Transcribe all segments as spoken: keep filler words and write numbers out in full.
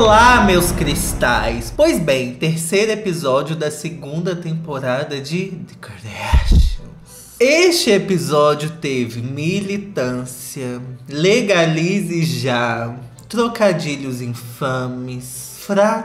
Olá, meus cristais! Pois bem, terceiro episódio da segunda temporada de The Kardashians. Este episódio teve militância, legalize já, trocadilhos infames,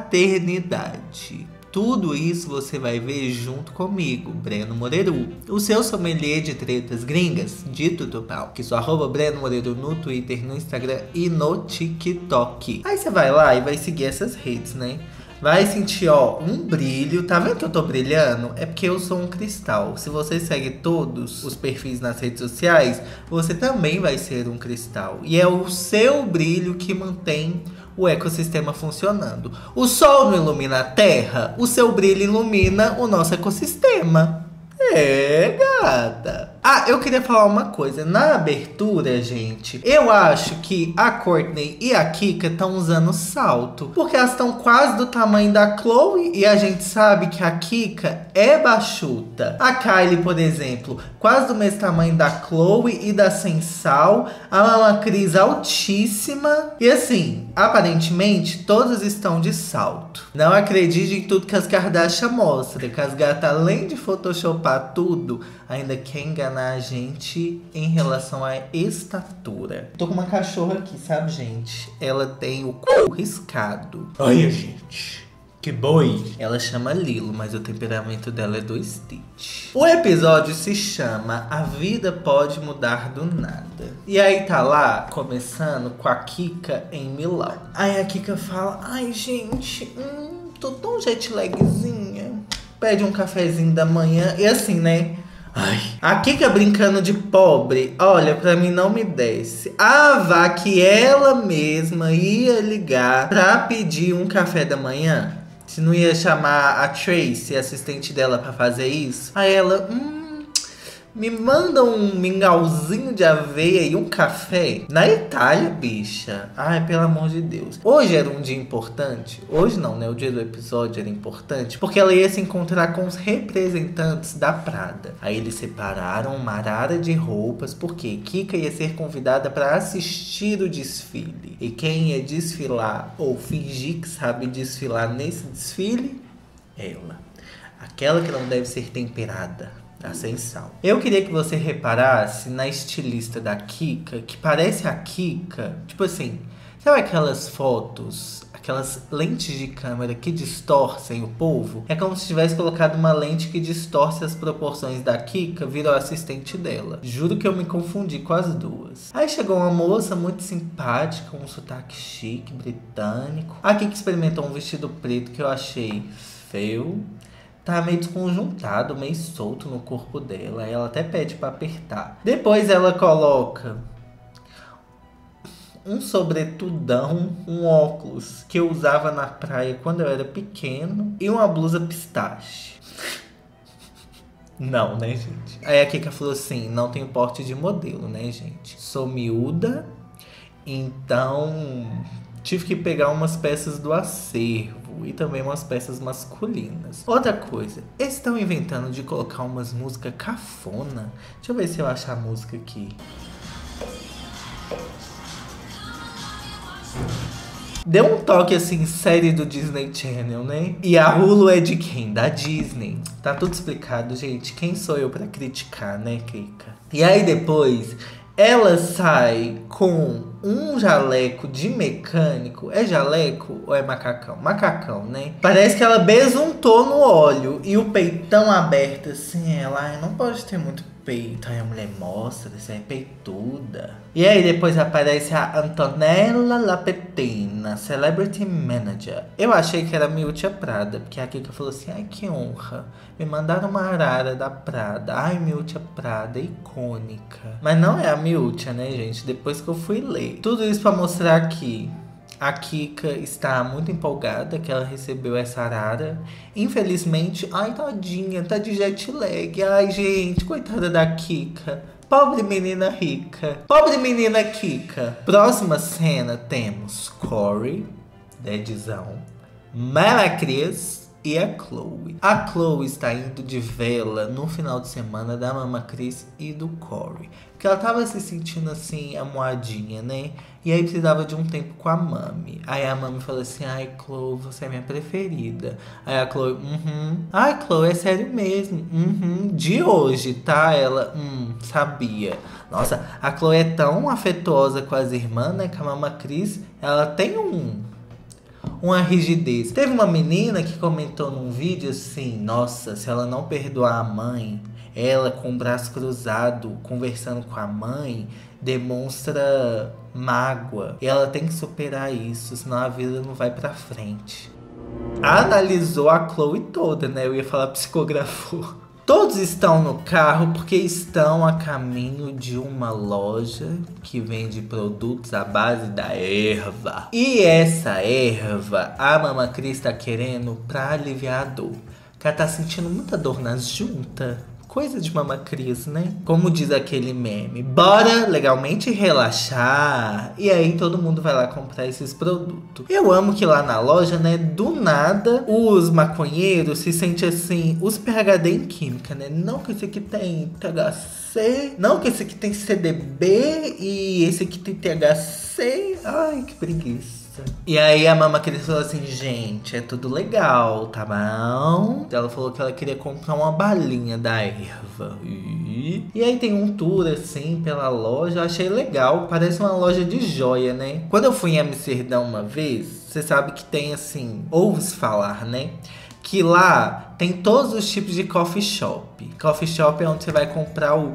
fraternidade. Tudo isso você vai ver junto comigo, Breno Moreru, o seu sommelier de tretas gringas, dito do pau. Que sou arroba Breno Moreru no Twitter, no Instagram e no TikTok. Aí você vai lá e vai seguir essas redes, né? Vai sentir, ó, um brilho. Tá vendo que eu tô brilhando? É porque eu sou um cristal. Se você segue todos os perfis nas redes sociais, você também vai ser um cristal. E é o seu brilho que mantém o ecossistema funcionando. O sol não ilumina a Terra, o seu brilho ilumina o nosso ecossistema. É, gata. Ah, eu queria falar uma coisa. Na abertura, gente, eu acho que a Kourtney e a Kika estão usando salto. Porque elas estão quase do tamanho da Khloe. E a gente sabe que a Kika é baixuta. A Kylie, por exemplo, quase do mesmo tamanho da Khloe e da Sensal. A Mama Cris altíssima. E assim, aparentemente, todas estão de salto. Não acredite em tudo que as Kardashian mostram. Que as gatas, além de photoshopar tudo, ainda quer enganar a gente em relação à estatura. Tô com uma cachorra aqui, sabe, gente? Ela tem o cu riscado. Olha, gente, que boi. Ela chama Lilo, mas o temperamento dela é do Stitch. O episódio se chama A Vida Pode Mudar do Nada. E aí tá lá, começando com a Kika em Milão. Aí a Kika fala, ai, gente, hum, tô tão jet lagzinha. Pede um cafezinho da manhã e assim, né? Ai, a Kika brincando de pobre, olha, pra mim não me desce. A Vá que ela mesma ia ligar pra pedir um café da manhã. Se não ia chamar a Tracy, assistente dela, pra fazer isso. Aí ela, hum, me manda um mingauzinho de aveia e um café. Na Itália, bicha. Ai, pelo amor de Deus. Hoje era um dia importante. Hoje não, né? O dia do episódio era importante. Porque ela ia se encontrar com os representantes da Prada. Aí eles separaram uma arara de roupas. Porque Kika ia ser convidada para assistir o desfile. E quem ia desfilar ou fingir que sabe desfilar nesse desfile? Ela. Aquela que não deve ser temperada. A Sensal. Eu queria que você reparasse na estilista da Kika, que parece a Kika, tipo assim, sabe aquelas fotos, aquelas lentes de câmera que distorcem o povo? É como se tivesse colocado uma lente que distorce as proporções da Kika, virou assistente dela. Juro que eu me confundi com as duas. Aí chegou uma moça muito simpática, um sotaque chique, britânico. A Kika experimentou um vestido preto que eu achei feio. Tá meio desconjuntado, meio solto no corpo dela. Ela até pede pra apertar. Depois ela coloca um sobretudão, um óculos que eu usava na praia quando eu era pequeno e uma blusa pistache. Não, né, gente? Aí a Kika falou assim, não tenho porte de modelo, né, gente? Sou miúda, então tive que pegar umas peças do acervo e também umas peças masculinas. Outra coisa, eles estão inventando de colocar umas músicas cafona. Deixa eu ver se eu achar a música aqui. Deu um toque assim, série do Disney Channel, né? E a Hulu é de quem? Da Disney. Tá tudo explicado, gente. Quem sou eu pra criticar, né, Kika? E aí depois ela sai com um jaleco de mecânico. É jaleco ou é macacão? Macacão, né? Parece que ela besuntou no óleo. E o peitão aberto assim. Ela, ai, não pode ter muito peito. Aí a mulher mostra, isso é peituda. E aí depois aparece a Antonella Lapetina, Celebrity Manager. Eu achei que era a Miúcha Prada, porque a Kika falou assim, ai, que honra. Me mandaram uma arara da Prada. Ai, Miúcha Prada, icônica. Mas não é a Miúcha, né, gente? Depois que eu fui ler. Tudo isso pra mostrar que a Kika está muito empolgada que ela recebeu essa arara. Infelizmente, ai, tadinha, tá de jet lag. Ai, gente, coitada da Kika. Pobre menina rica. Pobre menina Kika. Próxima cena temos Corey, Dedzão, Mama Cris e a Chloe. A Chloe está indo de vela no final de semana da Mama Cris e do Corey. Porque ela tava se sentindo assim, amuadinha, né? E aí precisava de um tempo com a Mami. Aí a Mami falou assim, ai, Chloe, você é minha preferida. Aí a Chloe, uhum. Ai, Chloe, é sério mesmo. Uhum. De hoje, tá? Ela, hum, sabia. Nossa, a Chloe é tão afetuosa com as irmãs, né? Que a Mama Cris, ela tem um... uma rigidez. Teve uma menina que comentou num vídeo assim, nossa, se ela não perdoar a mãe, ela com o braço cruzado, conversando com a mãe, demonstra mágoa. E ela tem que superar isso, senão a vida não vai pra frente. Analisou a Chloe toda, né? Eu ia falar psicografou. Todos estão no carro porque estão a caminho de uma loja que vende produtos à base da erva. E essa erva, a Mama Cris tá querendo pra aliviar a dor. Porque ela tá sentindo muita dor nas juntas. Coisa de Mama Cris, né? Como diz aquele meme, bora legalmente relaxar. E aí todo mundo vai lá comprar esses produtos. Eu amo que lá na loja, né, do nada, os maconheiros se sentem assim, os PhD em química, né? Não que esse aqui tem T H C, não que esse aqui tem C D B e esse aqui tem T H C. Ai, que preguiça. E aí a Mama Cris falou assim, gente, é tudo legal, tá bom? Ela falou que ela queria comprar uma balinha da erva. E, e aí tem um tour assim pela loja, eu achei legal, parece uma loja de joia, né? Quando eu fui em Amsterdã uma vez, você sabe que tem assim, ouve-se falar, né? Que lá tem todos os tipos de coffee shop. Coffee shop é onde você vai comprar o...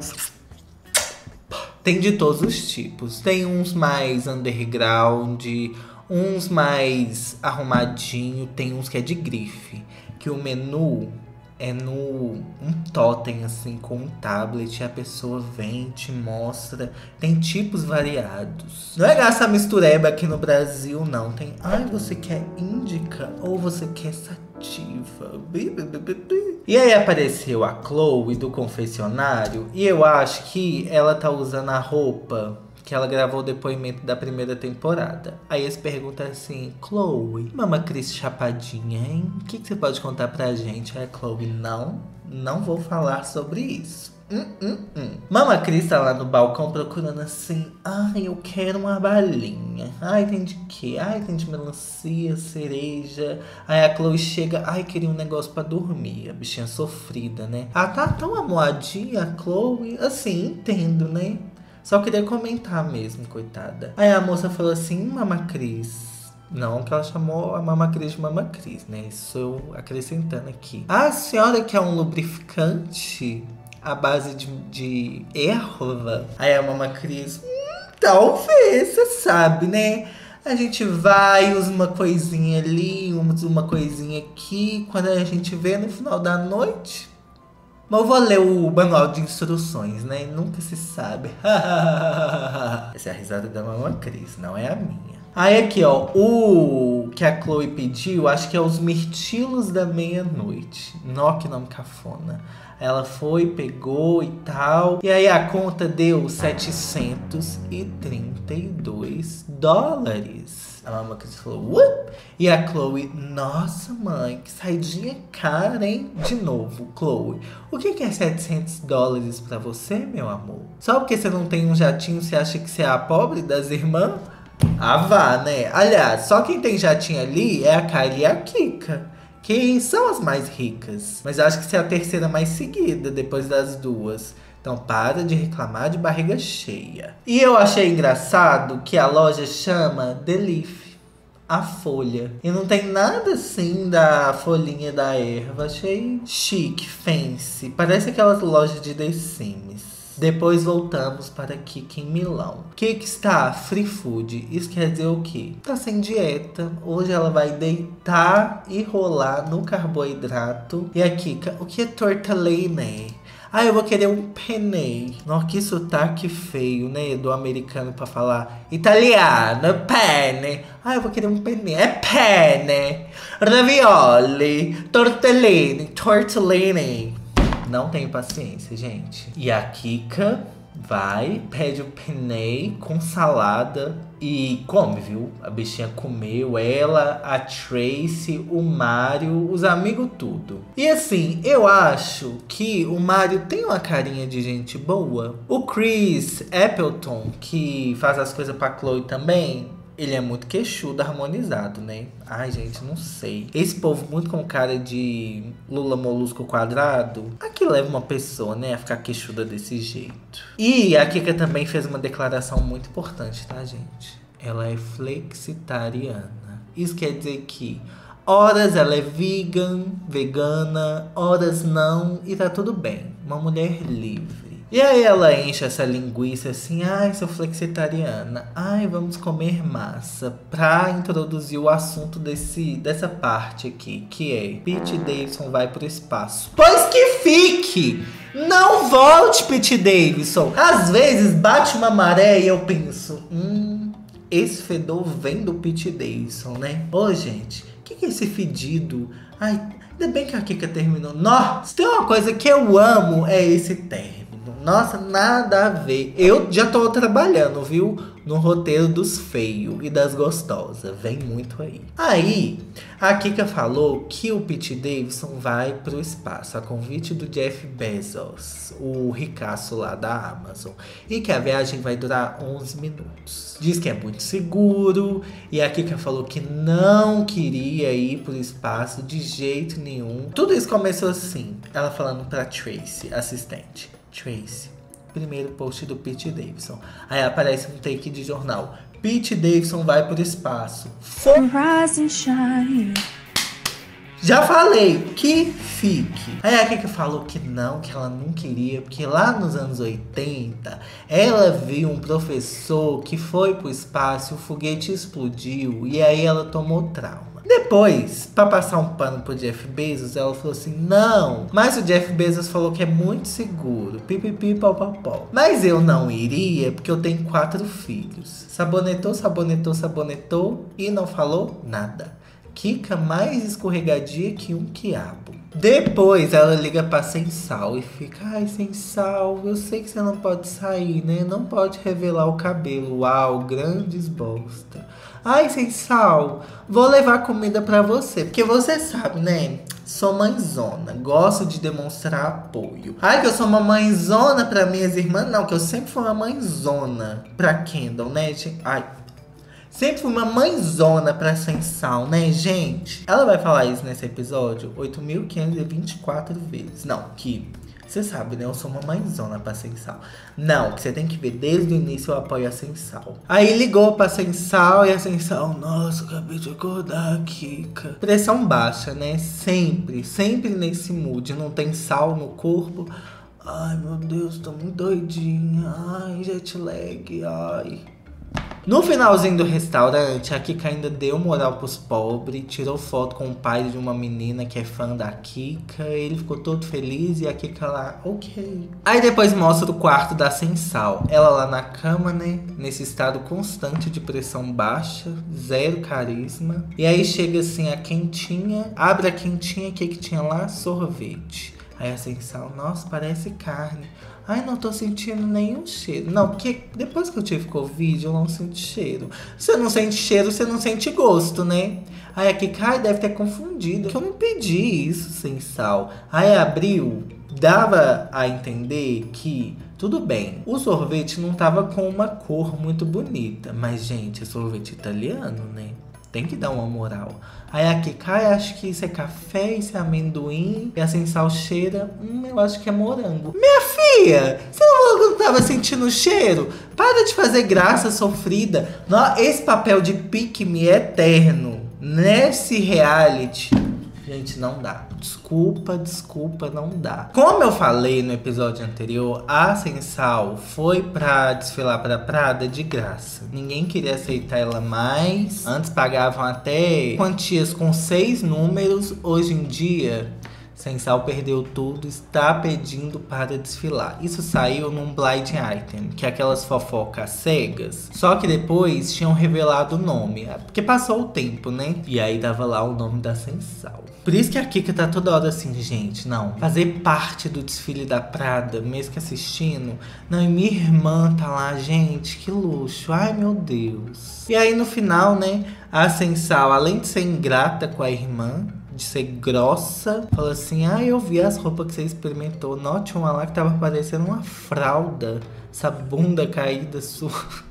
Tem de todos os tipos. Tem uns mais underground, uns mais arrumadinho, tem uns que é de grife. Que o menu é no um totem, assim, com um tablet. E a pessoa vem, te mostra. Tem tipos variados. Não é essa mistureba aqui no Brasil, não. Tem, ai, você quer índica ou você quer sativa? E aí apareceu a Chloe do confessionário. E eu acho que ela tá usando a roupa que ela gravou o depoimento da primeira temporada. Aí eles perguntam assim, Chloe, Mama Cris chapadinha, hein? O que, que você pode contar pra gente? Aí a Chloe, não, não vou falar sobre isso. Hum, hum, hum. Mama Cris tá lá no balcão procurando assim, ai, eu quero uma balinha. Ai, tem de quê? Ai, tem de melancia, cereja. Aí a Chloe chega, ai, queria um negócio pra dormir. A bichinha sofrida, né? Ah, tá tão amoadinha a Chloe. Assim, entendo, né? Só queria comentar mesmo, coitada. Aí a moça falou assim, Mama Cris. Não que ela chamou a Mama Cris de Mama Cris, né? Isso eu acrescentando aqui. A senhora quer um lubrificante à base de, de erva? Aí a Mama Cris, hum, talvez, você sabe, né? A gente vai, usa uma coisinha ali, usa uma coisinha aqui. Quando a gente vê no final da noite... Mas eu vou ler o manual de instruções, né? Nunca se sabe. Essa é a risada da Mama Cris, não é a minha. Aí aqui, ó, o que a Chloe pediu, acho que é os mirtilos da meia-noite. Nó, que nome cafona. Ela foi, pegou e tal. E aí a conta deu setecentos e trinta e dois dólares. A Mama Cris falou, what? E a Chloe, nossa mãe, que saidinha cara, hein? De novo, Chloe, o que é setecentos dólares pra você, meu amor? Só porque você não tem um jatinho, você acha que você é a pobre das irmãs? Ah, vá, né? Aliás, só quem tem jatinho ali é a Kylie e a Kika, que são as mais ricas. Mas eu acho que você é a terceira mais seguida, depois das duas. Então para de reclamar de barriga cheia. E eu achei engraçado que a loja chama The Leaf, a folha. E não tem nada assim da folhinha da erva. Achei chique, fancy. Parece aquelas lojas de The Sims. Depois voltamos para Kika em Milão. Kika está free food. Isso quer dizer o quê? Tá sem dieta. Hoje ela vai deitar e rolar no carboidrato. E a Kika, o que é tortellini? Ah, eu vou querer um penne. Nossa, que sotaque feio, né? Do americano pra falar italiano, penne. Ah, eu vou querer um penne. É penne. Ravioli, tortellini, tortellini. Não tenho paciência, gente. E a Kika vai, pede o penne com salada. E come, viu? A bichinha comeu ela, a Tracy, o Mário, os amigos, tudo. E assim, eu acho que o Mário tem uma carinha de gente boa. O Chris Appleton, que faz as coisas pra Chloe também, ele é muito queixudo, harmonizado, né? Ai, gente, não sei. Esse povo muito com cara de Lula Molusco quadrado, aqui leva uma pessoa, né, a ficar queixuda desse jeito. E a Kika também fez uma declaração muito importante, tá, gente? Ela é flexitariana. Isso quer dizer que horas ela é vegan, vegana, horas não, e tá tudo bem. Uma mulher livre. E aí ela enche essa linguiça assim, ai, sou flexitariana, ai, vamos comer massa, pra introduzir o assunto desse, dessa parte aqui, que é Pete Davidson vai pro espaço. Pois que fique! Não volte, Pete Davidson! Às vezes bate uma maré e eu penso, hum, esse fedor vem do Pete Davidson, né? Ô, gente, o que, que é esse fedido? Ai, ainda bem que a Kika terminou. Nossa, se tem uma coisa que eu amo, é esse término. Nossa, nada a ver. Eu já tô trabalhando, viu? No roteiro dos feios e das gostosas. Vem muito aí. Aí, a Kika falou que o Pete Davidson vai pro espaço, a convite do Jeff Bezos, o ricaço lá da Amazon. E que a viagem vai durar onze minutos. Diz que é muito seguro. E a Kika falou que não queria ir pro espaço de jeito nenhum. Tudo isso começou assim. Ela falando pra Tracy, assistente. Tracy, primeiro post do Pete Davidson. Aí aparece um take de jornal. Pete Davidson vai pro espaço. For... Rise and shine. Já falei, que fique. Aí a Kika falou que não, que ela não queria, porque lá nos anos oitenta, ela viu um professor que foi pro espaço, o foguete explodiu, e aí ela tomou trauma. Depois, pra passar um pano pro Jeff Bezos, ela falou assim, não, mas o Jeff Bezos falou que é muito seguro, pipipi, pau, pau, pau. Mas eu não iria, porque eu tenho quatro filhos. Sabonetou, sabonetou, sabonetou e não falou nada. Kika mais escorregadia que um quiabo. Depois ela liga pra Sensal e fica, ai, Sensal, eu sei que você não pode sair, né? Não pode revelar o cabelo. Uau, grandes bosta. Ai, Sensal, vou levar comida pra você, porque você sabe, né? Sou mãezona, gosto de demonstrar apoio. Ai, que eu sou uma mãezona pra minhas irmãs. Não, que eu sempre fui uma mãezona pra Kendall, né, gente? Ai, sempre fui uma mãezona pra Sensal, né, gente? Ela vai falar isso nesse episódio oito mil quinhentas e vinte e quatro vezes. Não, que... Você sabe, né? Eu sou uma mãezona pra Sensal. Não, que você tem que ver desde o início eu apoio a Sensal. Aí ligou pra Sensal e a Sensal, nossa, acabei de acordar, Kika. Pressão baixa, né? Sempre, sempre nesse mood. Não tem sal no corpo. Ai, meu Deus, tô muito doidinha. Ai, jet lag, ai. No finalzinho do restaurante, a Kika ainda deu moral pros pobres, tirou foto com o pai de uma menina que é fã da Kika, ele ficou todo feliz e a Kika lá, ok. Aí depois mostra o quarto da Sensal, ela lá na cama, né, nesse estado constante de pressão baixa, zero carisma. E aí chega assim a quentinha, abre a quentinha, o que que tinha lá? Sorvete. Aí a Sensal, nossa, parece carne. Ai, não tô sentindo nenhum cheiro. Não, porque depois que eu tive Covid, eu não sinto cheiro. Você não sente cheiro, você não sente gosto, né? Aí a Kika, ai, deve ter confundido. Que eu não pedi isso, Sensal. Aí abriu, dava a entender que... Tudo bem, o sorvete não tava com uma cor muito bonita. Mas, gente, é sorvete italiano, né? Tem que dar uma moral. Aí a Kika, acho que isso é café, isso é amendoim. E a Sensal cheira, hum, eu acho que é morango. Minha filha, você não falou que eu não tava sentindo o cheiro? Para de fazer graça sofrida. Esse papel de pique-me é eterno. Nesse reality, gente, não dá. Desculpa, desculpa, não dá. Como eu falei no episódio anterior, a Sensal foi pra desfilar pra Prada de graça. Ninguém queria aceitar ela mais. Antes pagavam até quantias com seis números. Hoje em dia, Sensal perdeu tudo, está pedindo para desfilar. Isso saiu num blind item, que é aquelas fofocas cegas. Só que depois tinham revelado o nome, porque passou o tempo, né? E aí tava lá o nome da Sensal. Por isso que a Kika tá toda hora assim, gente, não. Fazer parte do desfile da Prada, mesmo que assistindo. Não, e minha irmã tá lá, gente, que luxo. Ai, meu Deus. E aí no final, né, a Sensal, além de ser ingrata com a irmã, de ser grossa, falou assim: ah, eu vi as roupas que você experimentou. Note uma lá que tava parecendo uma fralda. Essa bunda caída sua.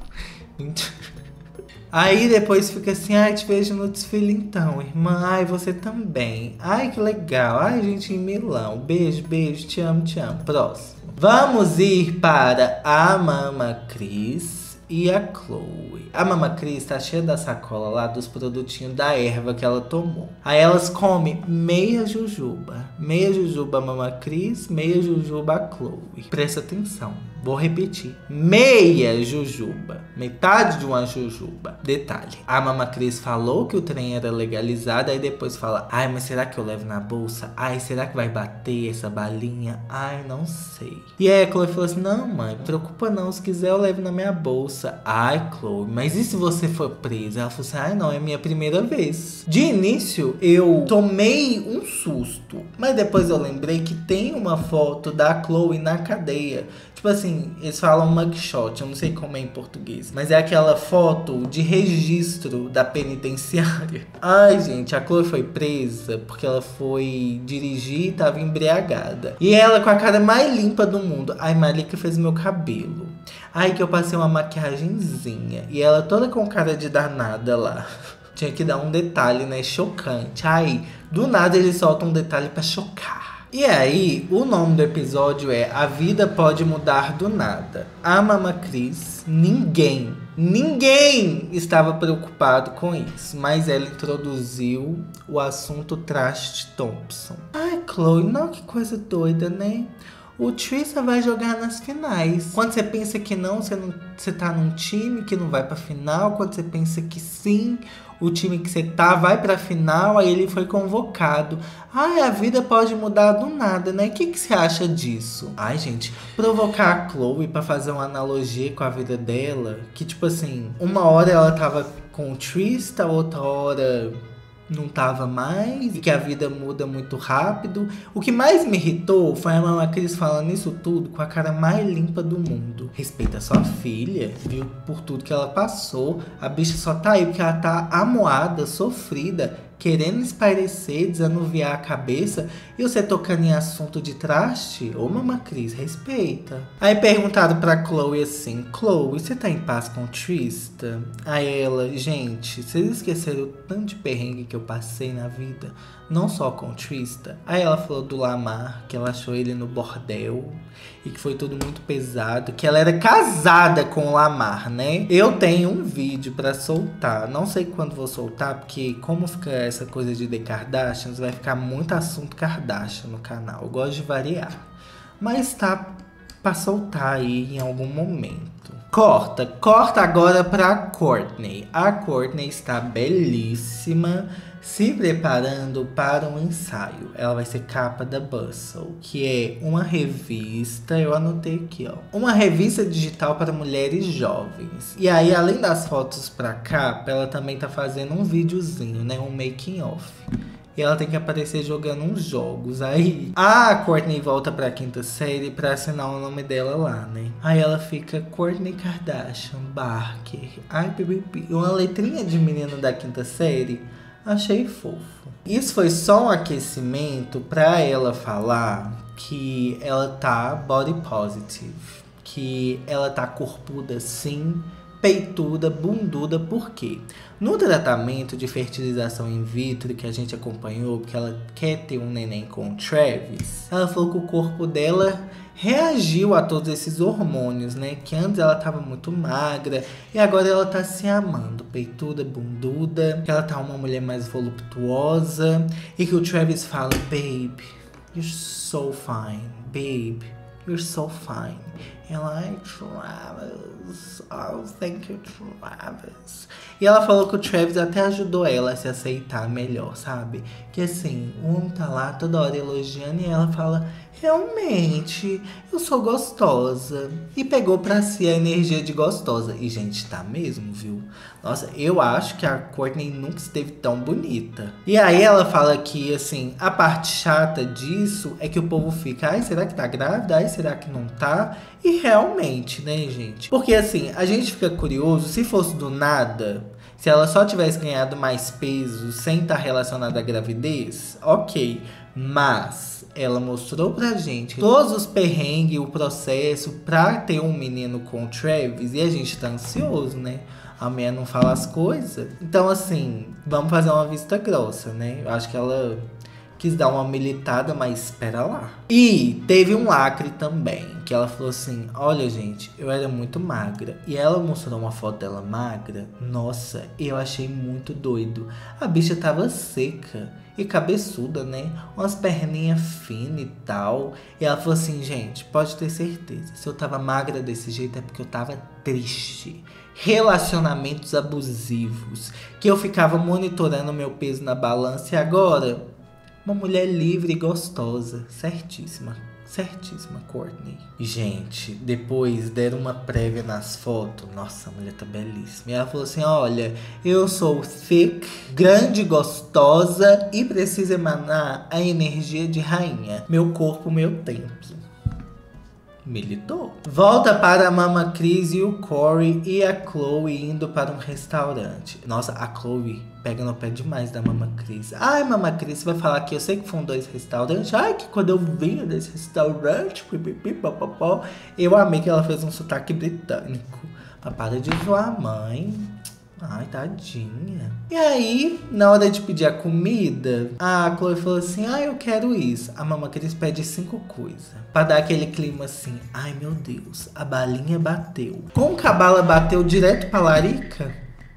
Aí depois fica assim: ai, te vejo no desfile então, irmã. Ai, você também. Ai, que legal. Ai, gente, em Milão. Beijo, beijo, te amo, te amo. Próximo. Vamos ir para a Mama Cris e a Chloe. A Mama Cris tá cheia da sacola lá dos produtinhos da erva que ela tomou. Aí elas comem meia jujuba. Meia jujuba a Mama Cris, meia jujuba a Chloe. Presta atenção. Vou repetir. Meia jujuba. Metade de uma jujuba. Detalhe. A Mama Cris falou que o trem era legalizado. Aí depois fala: ai, mas será que eu levo na bolsa? Ai, será que vai bater essa balinha? Ai, não sei. E aí a Chloe falou assim: não, mãe, preocupa não. Se quiser eu levo na minha bolsa. Ai, Chloe, mas e se você for presa? Ela falou assim: ai, não, é minha primeira vez. De início eu tomei um susto. Mas depois eu lembrei que tem uma foto da Chloe na cadeia. Tipo assim, eles falam mugshot, eu não sei como é em português. Mas é aquela foto de registro da penitenciária. Ai, gente, a Chloe foi presa porque ela foi dirigir e tava embriagada. E ela com a cara mais limpa do mundo. Ai, Malika fez meu cabelo. Ai, que eu passei uma maquiagenzinha. E ela toda com cara de danada lá. Tinha que dar um detalhe, né? Chocante. Ai, do nada ele solta um detalhe pra chocar. E aí, o nome do episódio é A Vida Pode Mudar do Nada. A Mama Cris, ninguém, ninguém estava preocupado com isso. Mas ela introduziu o assunto Trash Thompson. Ai, Chloe, não, que coisa doida, né? O Trista vai jogar nas finais. Quando você pensa que não, você, não, você tá num time que não vai pra final. Quando você pensa que sim, o time que você tá vai pra final. Aí ele foi convocado. Ai, a vida pode mudar do nada, né? O que, que você acha disso? Ai, gente, provocar a Chloe pra fazer uma analogia com a vida dela. Que tipo assim, uma hora ela tava com o Trista, outra hora não tava mais, e que a vida muda muito rápido. O que mais me irritou foi a Mama Cris falando isso tudo com a cara mais limpa do mundo. Respeita sua filha, viu, por tudo que ela passou. A bicha só tá aí porque ela tá amuada, sofrida, querendo espairecer, desanuviar a cabeça, e você tocando em assunto de traste? Ô, Mama Cris, respeita. Aí perguntaram pra Chloe assim: Chloe, você tá em paz com o Trista? Aí ela: gente, vocês esqueceram o tanto de perrengue que eu passei na vida? Não só com o Trista. Aí ela falou do Lamar, que ela achou ele no bordel e que foi tudo muito pesado, que ela era casada com o Lamar, né? Eu tenho um vídeo pra soltar, não sei quando vou soltar, porque como fica essa coisa de The Kardashians, vai ficar muito assunto Kardashian no canal. Eu gosto de variar, mas tá pra soltar aí em algum momento. Corta, corta agora pra Kourtney. A Kourtney está belíssima, se preparando para um ensaio. Ela vai ser capa da Bustle, que é uma revista, eu anotei aqui, ó, uma revista digital para mulheres jovens. E aí, além das fotos pra capa, ela também tá fazendo um videozinho, né, um making of. E ela tem que aparecer jogando uns jogos. Aí a Kourtney volta pra quinta série pra assinar o nome dela lá, né? Aí ela fica Kourtney Kardashian Barker. Ai, pipipi. Uma letrinha de menino da quinta série. Achei fofo. Isso foi só um aquecimento pra ela falar que ela tá body positive. Que ela tá corpuda sim, peituda, bunduda. Por quê? No tratamento de fertilização in vitro que a gente acompanhou, porque ela quer ter um neném com o Travis, ela falou que o corpo dela reagiu a todos esses hormônios, né? Que antes ela tava muito magra e agora ela tá se amando, peituda, bunduda, que ela tá uma mulher mais voluptuosa e que o Travis fala: babe, you're so fine, babe, you're so fine. Ela, ai, Travis, oh, thank you, Travis. E ela falou que o Travis até ajudou ela a se aceitar melhor, sabe? Que assim, o homem tá lá toda hora elogiando e ela fala, realmente, eu sou gostosa. E pegou pra si a energia de gostosa. E, gente, tá mesmo, viu? Nossa, eu acho que a Kourtney nunca esteve tão bonita. E aí ela fala que, assim, a parte chata disso é que o povo fica, ai, será que tá grávida? Ai, será que não tá? E realmente, né, gente? Porque, assim, a gente fica curioso, se fosse do nada, se ela só tivesse ganhado mais peso sem estar relacionada à gravidez, ok. Mas ela mostrou pra gente todos os perrengues, o processo pra ter um menino com o Travis. E a gente tá ansioso, né? A mulher não fala as coisas. Então, assim, vamos fazer uma vista grossa, né? Eu acho que ela quis dar uma militada, mas espera lá. E teve um lacre também, que ela falou assim, olha, gente, eu era muito magra. E ela mostrou uma foto dela magra. Nossa, eu achei muito doido. A bicha tava seca e cabeçuda, né? Umas perninhas finas e tal. E ela falou assim, gente, pode ter certeza, se eu tava magra desse jeito é porque eu tava triste. Relacionamentos abusivos, que eu ficava monitorando meu peso na balança. E agora, uma mulher livre e gostosa. Certíssima, certíssima, Kourtney. Gente, depois deram uma prévia nas fotos. Nossa, a mulher tá belíssima. E ela falou assim, olha, eu sou thick, grande, gostosa e preciso emanar a energia de rainha. Meu corpo, meu templo. Militou. Volta para a Mama Chris e o Corey e a Khloe indo para um restaurante. Nossa, a Khloe pega no pé demais da Mama Chris. Ai, Mama Chris, você vai falar que eu sei que foram dois restaurantes. Ai, que quando eu vinha desse restaurante, pipipi, papapó, eu amei que ela fez um sotaque britânico. Mas para de zoar a mãe. Ai, tadinha. E aí, na hora de pedir a comida, a Khloe falou assim, ah, eu quero isso. A Mama Chris pede cinco coisas. Pra dar aquele clima assim, ai meu Deus, a balinha bateu. Como que a bala bateu direto pra larica?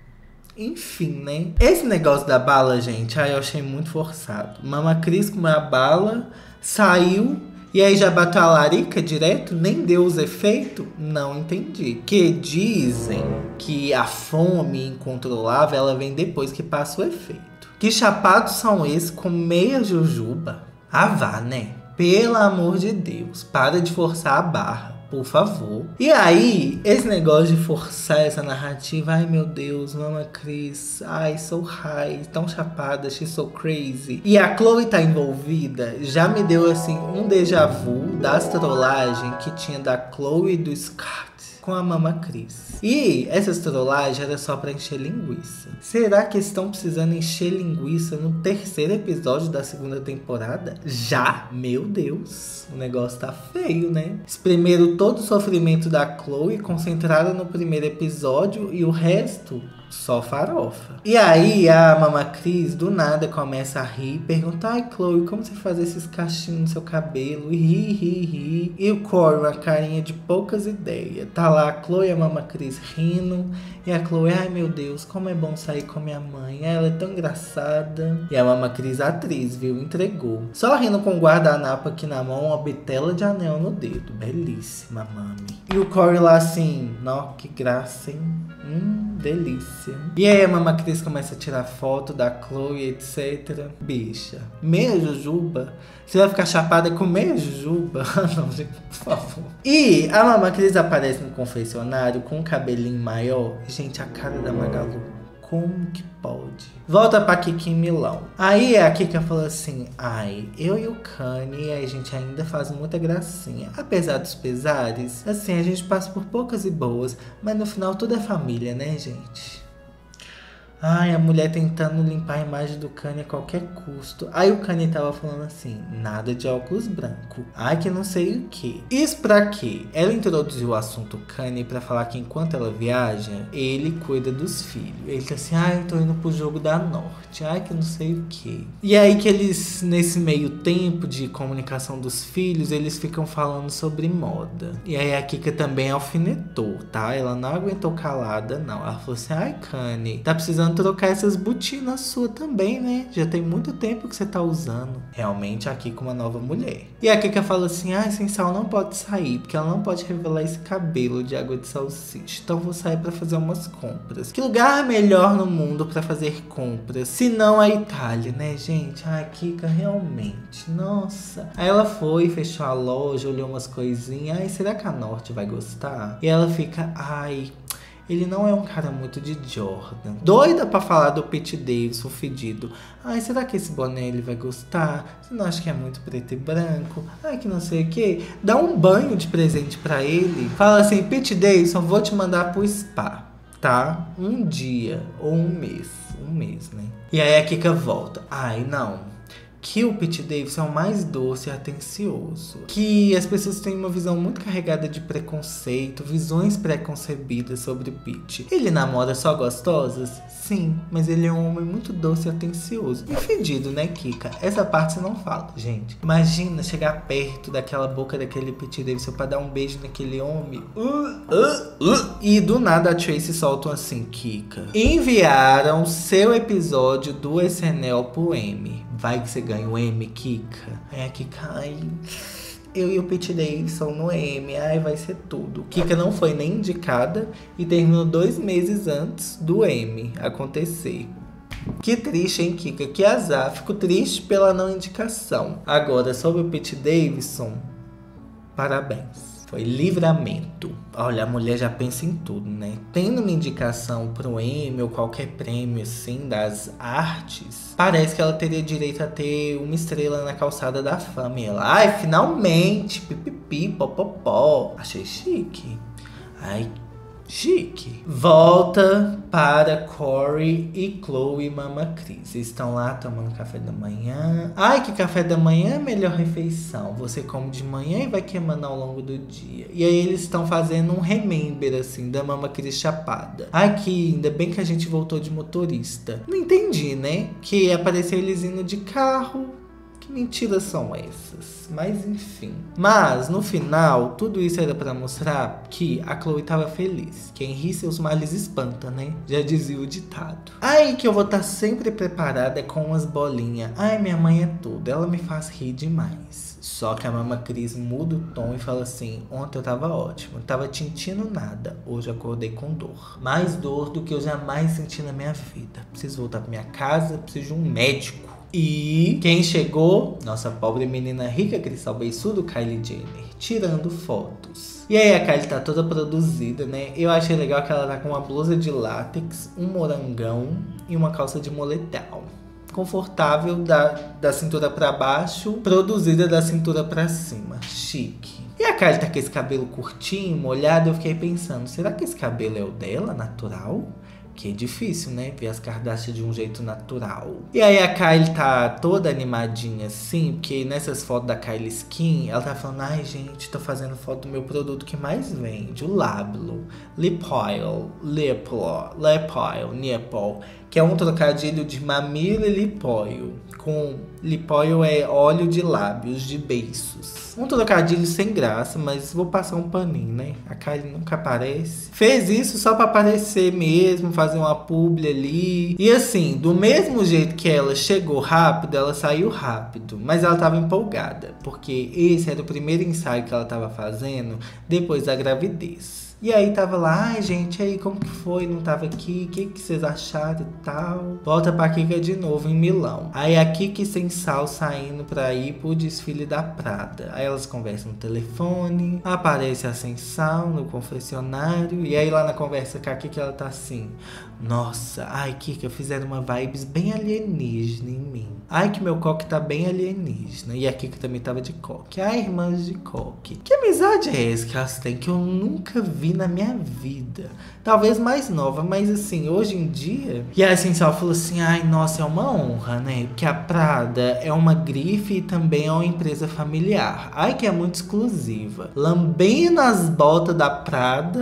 Enfim, né? Esse negócio da bala, gente, ai, eu achei muito forçado. Mama Chris comeu a bala, saiu. E aí já bateu a larica direto? Nem deu os efeitos? Não entendi. Que dizem que a fome incontrolável, ela vem depois que passa o efeito. Que chapados são esses com meia jujuba? Ah, vá, né? Pelo amor de Deus, para de forçar a barra, por favor. E aí, esse negócio de forçar essa narrativa, ai meu Deus, Mama Chris, ai, so high, tão chapada, she's so crazy. E a Khloe tá envolvida, já me deu assim um déjà vu das trollagens que tinha da Khloe e do Scott com a Mama Chris. E essas trollagens era só pra encher linguiça. Será que estão precisando encher linguiça no terceiro episódio da segunda temporada? Já? Meu Deus, o negócio tá feio, né? Exprimeram todo o sofrimento da Khloe, concentraram no primeiro episódio e o resto só farofa. E aí a Mama Chris do nada começa a rir, pergunta, ai Khloe, como você faz esses cachinhos no seu cabelo? E ri, ri, ri. E o Corey, uma carinha de poucas ideias. Tá lá a Khloe e a Mama Chris rindo. E a Khloe, ai meu Deus, como é bom sair com minha mãe. Ela é tão engraçada. E a Mama Chris, a atriz, viu? Entregou. Só rindo com o guardanapo aqui na mão, uma bitela de anel no dedo. Belíssima, mami. E o Corey lá assim, nó, que graça, hein? Hum, delícia. E aí a Mama Chris começa a tirar foto da Khloe, etcétera. Bicha, meia jujuba? Você vai ficar chapada com meia jujuba? Não, gente, por favor. E a Mama Chris aparece no confessionário com um cabelinho maior. Gente, a cara da Magalu. Como que pode? Volta pra Kiki em Milão. Aí a Kika falou assim, ai, eu e o Kanye, a gente ainda faz muita gracinha. Apesar dos pesares, assim, a gente passa por poucas e boas, mas no final tudo é família, né, gente? Ai, a mulher tentando limpar a imagem do Kanye a qualquer custo. Aí o Kanye tava falando assim, nada de óculos branco. Ai, que não sei o que. Isso pra quê? Ela introduziu o assunto Kanye pra falar que enquanto ela viaja, ele cuida dos filhos. Ele tá assim, ai, eu tô indo pro jogo da Norte. Ai, que não sei o que. E aí que eles, nesse meio tempo de comunicação dos filhos, eles ficam falando sobre moda. E aí a Kika também alfinetou, tá? Ela não aguentou calada, não. Ela falou assim, ai, Kanye, tá precisando precisando trocar essas botinas suas também, né? Já tem muito tempo que você tá usando. Realmente aqui com uma nova mulher. E a Kika fala assim, ah, sem sal não pode sair, porque ela não pode revelar esse cabelo de água de salsicha. Então vou sair pra fazer umas compras. Que lugar melhor no mundo pra fazer compras, se não a Itália, né, gente? Ai, Kika, realmente, nossa. Aí ela foi, fechou a loja, olhou umas coisinhas. Ai, será que a Norte vai gostar? E ela fica, ai... Ele não é um cara muito de Jordan. Doida pra falar do Pete Davidson fedido. Ai, será que esse boné ele vai gostar? Você não acha que é muito preto e branco? Ai, que não sei o quê. Dá um banho de presente pra ele. Fala assim, Pete Davidson, vou te mandar pro spa, tá? Um dia ou um mês. Um mês, né? E aí a Kika volta. Ai, não. Que o Pete Davidson é o mais doce e atencioso. Que as pessoas têm uma visão muito carregada de preconceito, visões preconcebidas sobre o Pete. Ele namora só gostosas? Sim, mas ele é um homem muito doce e atencioso. E fedido, né, Kika? Essa parte você não fala, gente. Imagina chegar perto daquela boca daquele Pete Davidson pra dar um beijo naquele homem. Uh, uh, uh. E do nada a Tracy solta assim, Kika. Enviaram seu episódio do S N L pro M. Vai que você ganha o M, Kika. Aí a Kika, ai, eu e o Pete Davidson no M, ai, vai ser tudo. Kika não foi nem indicada e terminou dois meses antes do M acontecer. Que triste, hein, Kika? Que azar. Fico triste pela não indicação. Agora, sobre o Pete Davidson, parabéns. Foi livramento. Olha, a mulher já pensa em tudo, né? Tendo uma indicação pro Emmy ou qualquer prêmio, assim, das artes, parece que ela teria direito a ter uma estrela na calçada da fama. E ela, ai, finalmente, pipipi, popopó. Achei chique. Ai, chique. Volta para Corey e Chloe Mama Cris. Estão lá tomando café da manhã. Ai, que café da manhã é a melhor refeição. Você come de manhã e vai queimando ao longo do dia. E aí eles estão fazendo um remember, assim, da Mama Cris chapada. Ai, que ainda bem que a gente voltou de motorista. Não entendi, né? Que apareceu eles indo de carro. Que mentiras são essas? Mas enfim. Mas no final, tudo isso era pra mostrar que a Chloe tava feliz. Quem ri seus males espanta, né? Já dizia o ditado. Ai, que eu vou estar sempre preparada com umas bolinhas. Ai, minha mãe é tudo. Ela me faz rir demais. Só que a Mama Cris muda o tom e fala assim: ontem eu tava ótimo, não tava tintindo nada. Hoje eu acordei com dor. Mais dor do que eu jamais senti na minha vida. Preciso voltar pra minha casa, preciso de um médico. E quem chegou? Nossa pobre menina rica, cristal beiçudo, Kylie Jenner, tirando fotos. E aí a Kylie tá toda produzida, né? Eu achei legal que ela tá com uma blusa de látex, um morangão e uma calça de moletom. Confortável da, da cintura pra baixo, produzida da cintura pra cima. Chique. E a Kylie tá com esse cabelo curtinho, molhado, eu fiquei pensando, será que esse cabelo é o dela, natural? Que é difícil, né? Ver as Kardashian de um jeito natural. E aí a Kylie tá toda animadinha assim, porque nessas fotos da Kylie Skin, ela tá falando, ai gente, tô fazendo foto do meu produto que mais vende, o Lablo, Lip Oil, Lip Oil, Lip Oil, Nipple, que é um trocadilho de mamilo e lip oil. Com lip oil é óleo de lábios, de beiços. Um trocadilho sem graça, mas vou passar um paninho, né? A Kylie nunca aparece. Fez isso só pra aparecer mesmo, fazer uma publi ali. E assim, do mesmo jeito que ela chegou rápido, ela saiu rápido. Mas ela tava empolgada, porque esse era o primeiro ensaio que ela tava fazendo depois da gravidez. E aí tava lá, ai gente, aí como que foi? Não tava aqui, o que, que vocês acharam e tal? Volta pra Kika de novo em Milão. Aí a Kika sem sal saindo pra ir pro desfile da Prada. Aí elas conversam no telefone, aparece a sem sal no confessionário. E aí lá na conversa com a Kika ela tá assim, nossa, ai Kika, fizeram uma vibes bem alienígena em mim. Ai que meu coque tá bem alienígena. E a Kika também tava de coque. Ai, irmãs de coque. Que amizade é essa que elas têm que eu nunca vi na minha vida? Talvez mais nova, mas assim, hoje em dia... E a Essencial falou assim, ai, nossa, é uma honra, né? Porque a Prada é uma grife e também é uma empresa familiar. Ai, que é muito exclusiva. Lambendo as botas da Prada...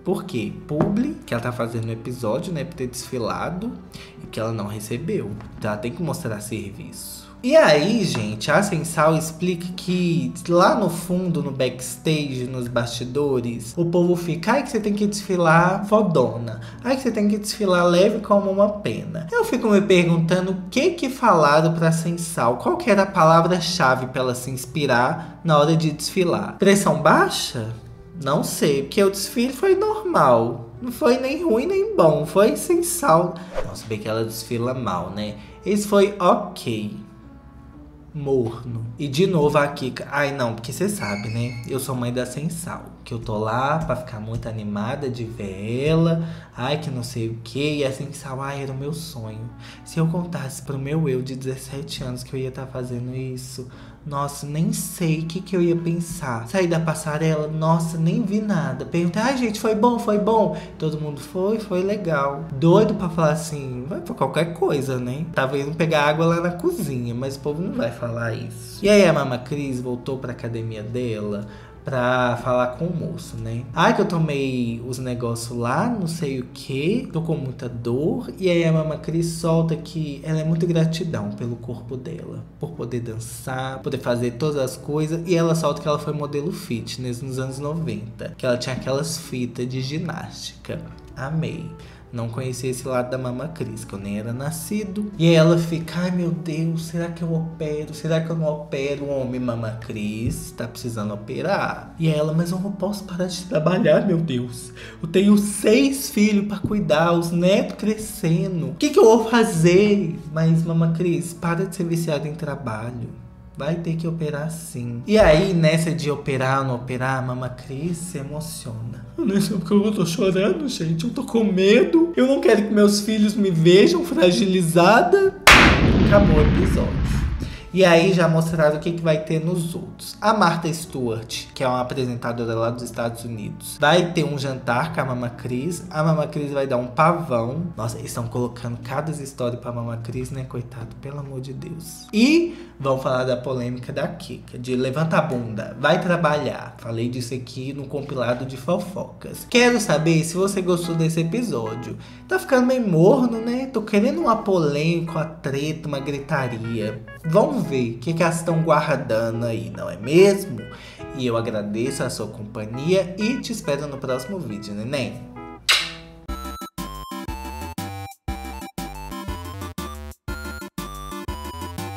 Por quê? Publi, que ela tá fazendo no episódio, né? Por ter desfilado e que ela não recebeu. Então ela tem que mostrar serviço. E aí, gente, a Sensal explica que lá no fundo, no backstage, nos bastidores, o povo fica, ai que você tem que desfilar fodona, ai que você tem que desfilar leve como uma pena. Eu fico me perguntando o que que falaram pra Sensal, qual que era a palavra-chave pra ela se inspirar na hora de desfilar. Pressão baixa? Não sei, porque o desfile foi normal. Não foi nem ruim nem bom, foi Sensal. Nossa, bem que ela desfila mal, né? Esse foi ok. Morno. E de novo a Kika. Ai não, porque você sabe, né? Eu sou mãe da Sensal. Que eu tô lá pra ficar muito animada de ver ela. Ai, que não sei o que. E a Sensal, ai, era o meu sonho. Se eu contasse pro meu eu de dezessete anos que eu ia estar tá fazendo isso. Nossa, nem sei o que, que eu ia pensar. Saí da passarela, nossa, nem vi nada. Perguntei, ai gente, foi bom, foi bom. Todo mundo foi, foi legal. Doido pra falar assim, vai pra qualquer coisa, né? Tava indo pegar água lá na cozinha, mas o povo não vai falar isso. E aí a Mama Cris voltou pra academia dela pra falar com o moço, né? Ai, que eu tomei os negócios lá, não sei o que, tô com muita dor. E aí a Mama Cris solta que ela é muito gratidão pelo corpo dela, por poder dançar, poder fazer todas as coisas. E ela solta que ela foi modelo fitness nos anos noventa, que ela tinha aquelas fitas de ginástica. Amei. Não conhecia esse lado da Mama Cris, que eu nem era nascido. E aí ela fica, ai meu Deus, será que eu opero? Será que eu não opero? O homem, Mama Cris, tá precisando operar. E aí ela, mas eu não posso parar de trabalhar, meu Deus. Eu tenho seis filhos pra cuidar, os netos crescendo. O que que eu vou fazer? Mas, Mama Cris, para de ser viciada em trabalho. Vai ter que operar sim. E aí, nessa de operar ou não operar, a Mama Cris se emociona. Eu nem sei porque eu tô chorando, gente. Eu tô com medo. Eu não quero que meus filhos me vejam fragilizada. Acabou o episódio. E aí já mostraram o que, que vai ter nos outros. A Martha Stewart, que é uma apresentadora lá dos Estados Unidos, vai ter um jantar com a Mama Cris. A Mama Cris vai dar um pavão. Nossa, eles estão colocando cada história pra Mama Cris, né? Coitado, pelo amor de Deus. E vão falar da polêmica da Kika, de levanta a bunda, vai trabalhar. Falei disso aqui no compilado de fofocas. Quero saber se você gostou desse episódio. Tá ficando meio morno, né? Tô querendo uma polêmica, uma treta, uma gritaria. Vamos ver o que, que elas estão guardando aí, não é mesmo? E eu agradeço a sua companhia e te espero no próximo vídeo, neném.